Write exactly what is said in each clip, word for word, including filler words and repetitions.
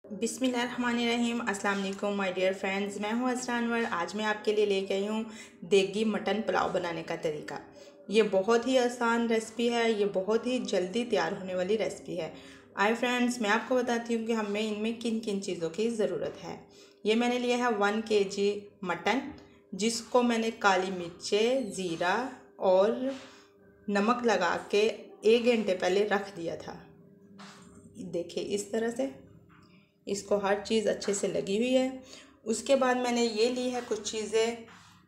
बिस्मिल्लाहिर्रहमानिर्रहीम। अस्सलाम वालेकुम माय डियर फ्रेंड्स, मैं हूं असरा अनवर। आज मैं आपके लिए लेके आई हूं देगी मटन पुलाव बनाने का तरीका। ये बहुत ही आसान रेसिपी है, ये बहुत ही जल्दी तैयार होने वाली रेसिपी है। आए फ्रेंड्स, मैं आपको बताती हूँ कि हमें इनमें किन किन चीज़ों की ज़रूरत है। ये मैंने लिया है वन के जी मटन, जिसको मैंने काली मिर्चें, ज़ीरा और नमक लगा के एक घंटे पहले रख दिया था। देखिए इस तरह से इसको हर चीज़ अच्छे से लगी हुई है। उसके बाद मैंने ये ली है कुछ चीज़ें।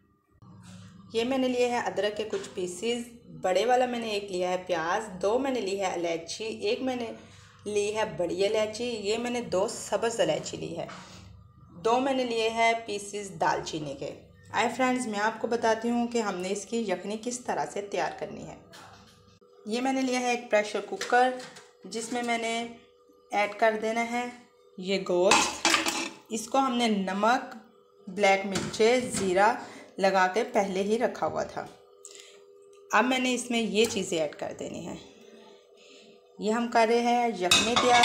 ये मैंने लिए है अदरक के कुछ पीसीस, बड़े वाला मैंने एक लिया है प्याज, दो मैंने ली है इलायची, एक मैंने ली है बड़ी इलायची, ये मैंने दो सब्ज़ इलायची ली है, दो मैंने लिए हैं पीसीस दालचीनी के। आए फ्रेंड्स, मैं आपको बताती हूँ कि हमने इसकी यखनी किस तरह से तैयार करनी है। ये मैंने लिया है एक प्रेशर कुकर, जिसमें मैंने ऐड कर देना है ये गोश्त। इसको हमने नमक, ब्लैक मिर्चें, ज़ीरा लगा के पहले ही रखा हुआ था। अब मैंने इसमें ये चीज़ें ऐड कर देनी है। ये हम कर रहे हैं यखनी तैयार।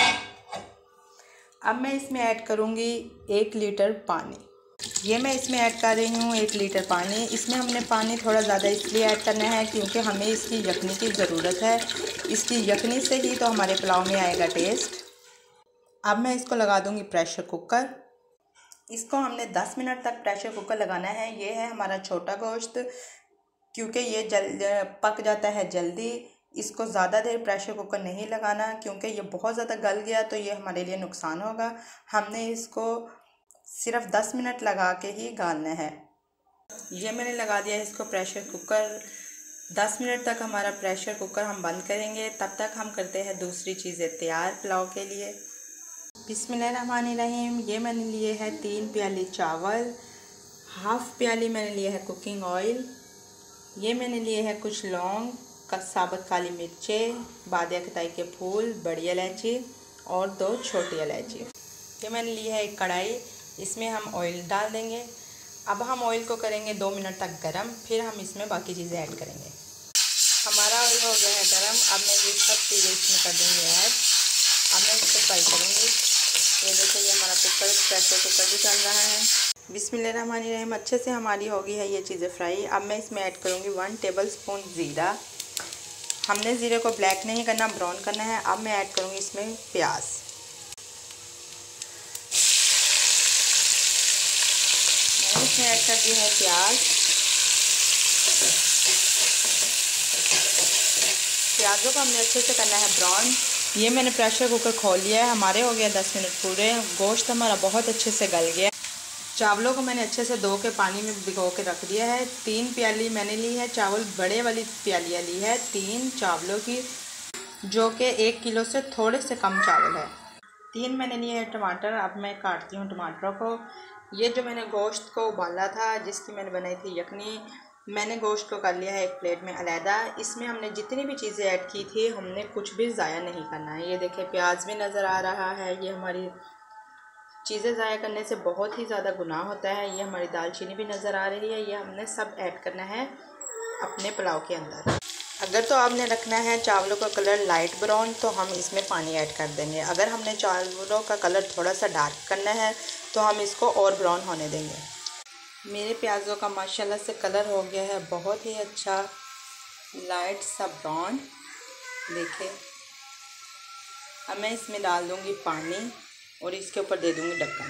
अब मैं इसमें ऐड करूँगी एक लीटर पानी। ये मैं इसमें ऐड कर रही हूँ एक लीटर पानी। इसमें हमने पानी थोड़ा ज़्यादा इसलिए ऐड करना है क्योंकि हमें इसकी यखनी की ज़रूरत है। इसकी यखनी से ही तो हमारे पुलाव में आएगा टेस्ट। अब मैं इसको लगा दूंगी प्रेशर कुकर। इसको हमने दस मिनट तक प्रेशर कुकर लगाना है। ये है हमारा छोटा गोश्त, क्योंकि ये जल पक जाता है जल्दी। इसको ज़्यादा देर प्रेशर कुकर नहीं लगाना, क्योंकि ये बहुत ज़्यादा गल गया तो ये हमारे लिए नुकसान होगा। हमने इसको सिर्फ दस मिनट लगा के ही गालना है। ये मैंने लगा दिया है इसको प्रेशर कुकर। दस मिनट तक हमारा प्रेशर कुकर हम बंद करेंगे। तब तक हम करते हैं दूसरी चीज़ें तैयार पुलाव के लिए। बिस्मिल्लाहिर्रहमानिर्रहीम। ये मैंने लिए है तीन प्याली चावल, हाफ़ प्याली मैंने लिया है कुकिंग ऑयल। ये मैंने लिए है कुछ लौंग, साबुत काली मिर्चें, बादिया कताई के फूल, बड़ी इलायची और दो छोटी इलायची। ये मैंने ली है एक कढ़ाई, इसमें हम ऑयल डाल देंगे। अब हम ऑयल को करेंगे दो मिनट तक गरम, फिर हम इसमें बाकी चीज़ें ऐड करेंगे। हमारा ऑयल हो गया है गरम। अब मैं ये सब चीज़ें इसमें कर दूँगी ऐड। अब मैं इसको फ्राई करूँगी। ये देखिए ये हमारा कुकर प्रेशर कुकर भी चल रहा है। बिस्मिल्लाहिर्रहमानिर्रहीम। अच्छे से हमारी हो गई है ये चीज़ें फ्राई। अब मैं इसमें ऐड करूँगी वन टेबल स्पून ज़ीरा। हमने ज़ीरे को ब्लैक नहीं करना, ब्राउन करना है। अब मैं ऐड करूँगी इसमें प्याज। मैंने इसमें ऐड कर दिया है प्याज। प्याज़ों को हमने अच्छे से करना है ब्राउन। ये मैंने प्रेशर कुकर खोल लिया है। हमारे हो गया दस मिनट पूरे। गोश्त हमारा बहुत अच्छे से गल गया। चावलों को मैंने अच्छे से धो के पानी में भिगो के रख दिया है। तीन प्याली मैंने ली है चावल, बड़े वाली प्यालियाँ ली है तीन चावलों की, जो कि एक किलो से थोड़े से कम चावल है। तीन मैंने लिए है टमाटर। अब मैं काटती हूँ टमाटरों को। ये जो मैंने गोश्त को उबाला था, जिसकी मैंने बनाई थी यखनी, मैंने गोश्त को कर लिया है एक प्लेट में अलहदा। इसमें हमने जितनी भी चीज़ें ऐड की थी, हमने कुछ भी ज़ाया नहीं करना है। ये देखिए प्याज भी नज़र आ रहा है। ये हमारी चीज़ें ज़ाया करने से बहुत ही ज़्यादा गुनाह होता है। ये हमारी दालचीनी भी नज़र आ रही है। ये हमने सब ऐड करना है अपने पुलाव के अंदर। अगर तो आपने रखना है चावलों का कलर लाइट ब्राउन, तो हम इसमें पानी ऐड कर देंगे। अगर हमने चावलों का कलर थोड़ा सा डार्क करना है, तो हम इसको और ब्राउन होने देंगे। मेरे प्याज़ों का माशाल्लाह से कलर हो गया है बहुत ही अच्छा, लाइट सा ब्राउन। देखिए अब मैं इसमें डाल दूँगी पानी और इसके ऊपर दे दूँगी ढक्कन।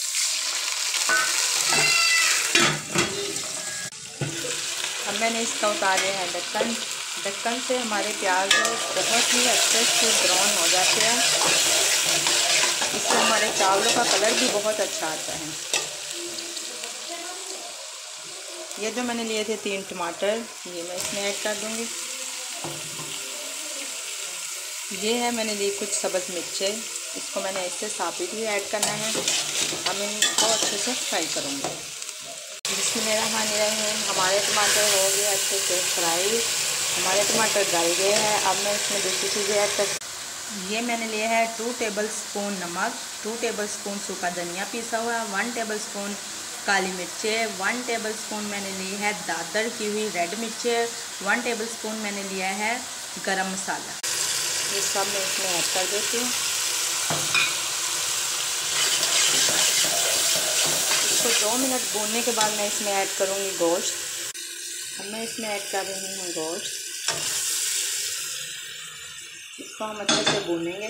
अब मैंने इसका उतार लिया है ढक्कन। ढक्कन से हमारे प्याज बहुत ही अच्छे से ब्राउन हो जाते हैं। इससे हमारे चावलों का कलर भी बहुत अच्छा आता है। ये जो मैंने लिए थे तीन टमाटर, ये मैं इसमें ऐड कर दूँगी। ये है मैंने ली कुछ सब्ज़ मिर्चें, इसको मैंने इससे साबित ही ऐड करना है। अब मैं इनको अच्छे से फ्राई करूँगी। बिस्मिल्लाहिर्रहमानिर्रहीम। हमारे टमाटर हो गए अच्छे से फ्राई, हमारे टमाटर गल गए हैं। अब मैं इसमें दूसरी चीज़ें ऐड कर ये मैंने लिया है टू टेबल स्पून नमक, टू टेबल स्पून सूखा धनिया पीसा हुआ, वन टेबल स्पून काली मिर्चें, वन टेबल स्पून मैंने ली है दादर की हुई रेड मिर्चें, वन टेबल स्पून मैंने लिया है गरम मसाला। ये सब मैं इसमें ऐड कर देती हूँ। दो मिनट भूनने के बाद मैं इसमें ऐड करूँगी गोश्त। अब मैं इसमें ऐड कर रही हूँ गोश्त। इसको हम अच्छे से भूनेंगे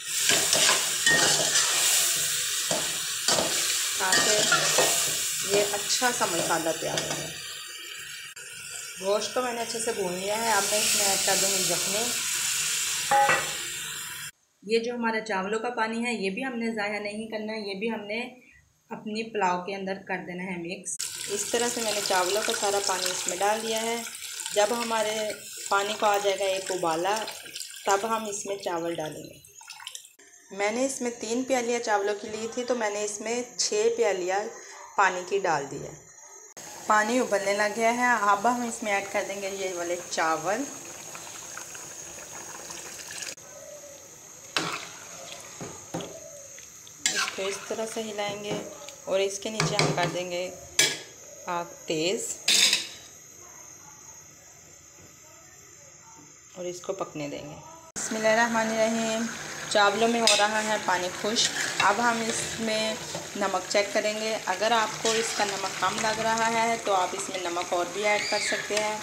ताकि ये अच्छा सा मसाला तैयार हो। गोश्त को मैंने अच्छे से भून लिया है। अब मैं इसमें ऐड कर दूँगी जखनी। ये जो हमारा चावलों का पानी है ये भी हमने ज़ाया नहीं करना है, ये भी हमने अपनी पुलाव के अंदर कर देना है मिक्स। इस तरह से मैंने चावलों का सारा पानी इसमें डाल दिया है। जब हमारे पानी को आ जाएगा एक उबाला, तब हम इसमें चावल डालेंगे। मैंने इसमें तीन प्यालियाँ चावलों की ली थी, तो मैंने इसमें छः प्यालियाँ पानी की डाल दी है। पानी उबलने लग गया है। अब हम इसमें ऐड कर देंगे ये वाले चावल। इसको इस तरह से हिलाएंगे और इसके नीचे हम कर देंगे आग तेज़ और इसको पकने देंगे। बिस्मिल्लाहिर्रहमानिर्रहीम। चावलों में हो रहा है पानी खुश्क। अब हम इसमें नमक चेक करेंगे। अगर आपको इसका नमक कम लग रहा है तो आप इसमें नमक और भी ऐड कर सकते हैं।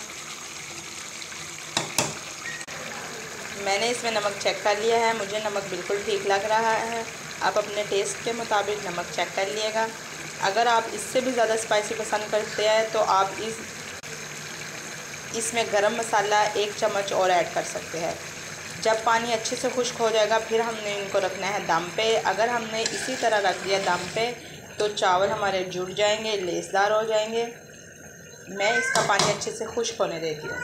मैंने इसमें नमक चेक कर लिया है, मुझे नमक बिल्कुल ठीक लग रहा है। आप अपने टेस्ट के मुताबिक नमक चेक कर लिएगा। अगर आप इससे भी ज़्यादा स्पाइसी पसंद करते हैं तो आप इस इसमें गरम मसाला एक चम्मच और ऐड कर सकते हैं। जब पानी अच्छे से खुश्क हो जाएगा फिर हमने इनको रखना है दम पे। अगर हमने इसी तरह रख दिया दम पे तो चावल हमारे जुड़ जाएंगे, लेसदार हो जाएंगे। मैं इसका पानी अच्छे से खुश्क होने देती हूँ।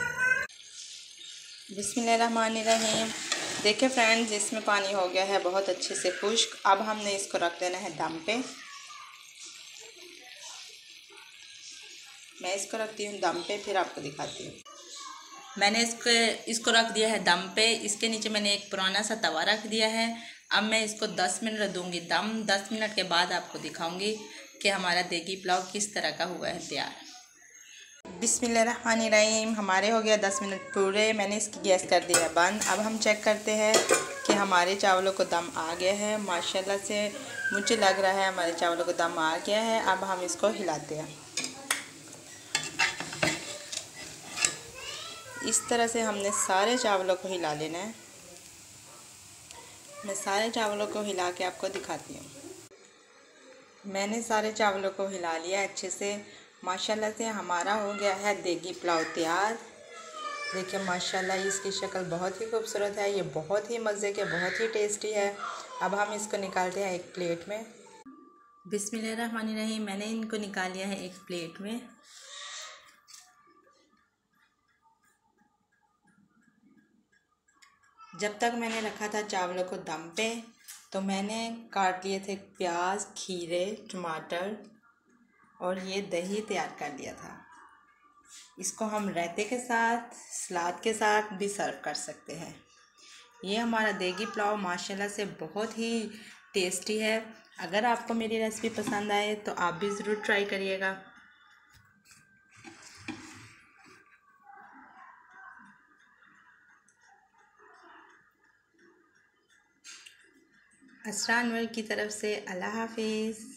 बिस्मिल्लाहिर्रहमानिर्रहीम। देखिए फ्रेंड्स, इसमें पानी हो गया है बहुत अच्छे से खुश्क। अब हमने इसको रख देना है दम पे। मैं इसको रखती हूँ दम पे, फिर आपको दिखाती हूँ। मैंने इसको इसको रख दिया है दम पे। इसके नीचे मैंने एक पुराना सा तवा रख दिया है। अब मैं इसको दस मिनट दूँगी दम। दस मिनट के बाद आपको दिखाऊंगी कि हमारा देगी पुलाव किस तरह का हुआ है तैयार। बिस्मिल्लाहिर्रहमानिर्रहीम। हमारे हो गया दस मिनट पूरे। मैंने इसकी गैस कर दिया है बंद। अब हम चेक करते हैं कि हमारे चावलों को दम आ गया है। माशाल्लाह से मुझे लग रहा है हमारे चावलों को दम आ गया है। अब हम इसको हिलाते हैं। इस तरह से हमने सारे चावलों को हिला लेना है। मैं सारे चावलों को हिला के आपको दिखाती हूँ। मैंने सारे चावलों को हिला लिया अच्छे से। माशाल्लाह से हमारा हो गया है देगी पुलाव तैयार। देखिए माशाल्लाह इसकी शक्ल बहुत ही खूबसूरत है। ये बहुत ही मज़े के, बहुत ही टेस्टी है। अब हम इसको निकालते हैं एक प्लेट में। बिस्मिल्लाहिर्रहमानिर्रहीम। मैंने इनको निकाल लिया है एक प्लेट में। जब तक मैंने रखा था चावलों को दम पे तो मैंने काट लिए थे प्याज, खीरे, टमाटर और ये दही तैयार कर लिया था। इसको हम रायते के साथ, सलाद के साथ भी सर्व कर सकते हैं। ये हमारा देगी पुलाव माशाल्लाह से बहुत ही टेस्टी है। अगर आपको मेरी रेसिपी पसंद आए तो आप भी ज़रूर ट्राई करिएगा। असरान वर्ल्ड की तरफ से अल्लाह हाफिज़।